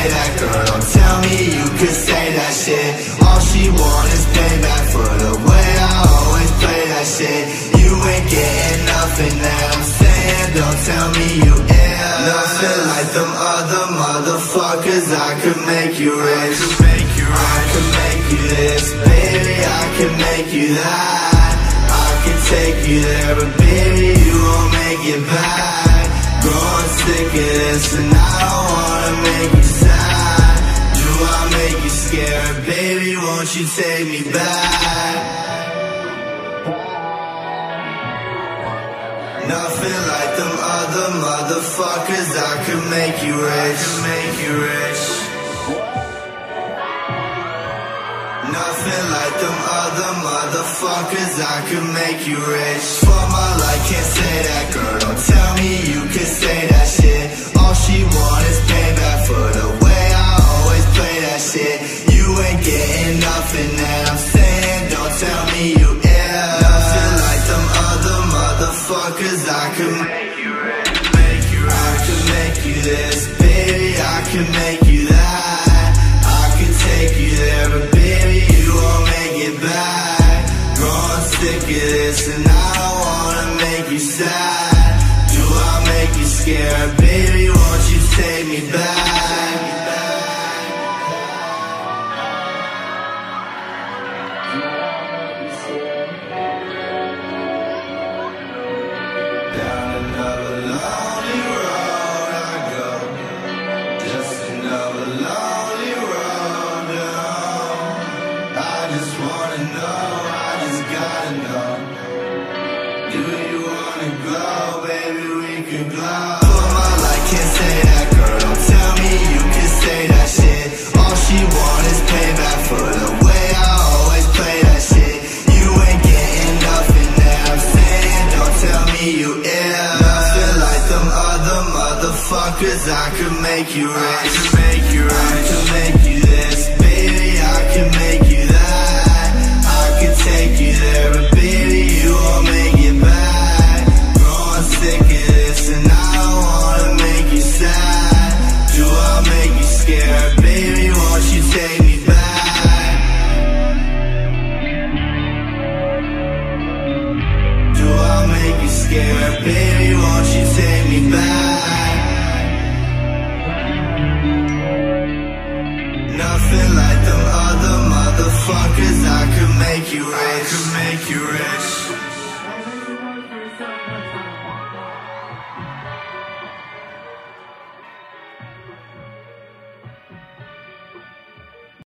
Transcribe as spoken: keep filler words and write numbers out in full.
that, girl, don't tell me you could say that shit. All she want is payback for the way I always play that shit. You ain't getting nothing that I'm saying, don't tell me you ill. Nothing like them other motherfuckers, I could make you rich. I could make you this, baby, I could make you that. I could take you there, but baby, you won't make it back. Growing sick of this, and I don't wanna make you sad. Do I make you scared? Baby, won't you take me back? Nothing like them other motherfuckers, I could make you rich. I could make you rich. Nothing like them other motherfuckers, I could make you rich. For my life, can't say that, girl, don't tell me you could say that shit. All she want is payback for the way I always play that shit. You ain't getting nothing that I'm saying, don't tell me you ill. Nothing like them other motherfuckers, I could make you rich, make you rich. I could make you this, baby, I could make you that. I could take you there, but baby, you won't make it back. Growing sick of this, and I don't wanna make you sad. Do I make you scared? Baby, won't you take me back? Down another lonely road I go, just another lonely road home. I just wanna know, I just gotta know. Do you wanna glow, baby, we can glow. For my life, can't say that, girl, don't tell me you can say that shit. All she want is payback for the way I always play that shit. You ain't getting nothing that I'm saying, don't tell me you ill. Nothing like them other motherfuckers, I could make you rich. I could make you rich. I could make you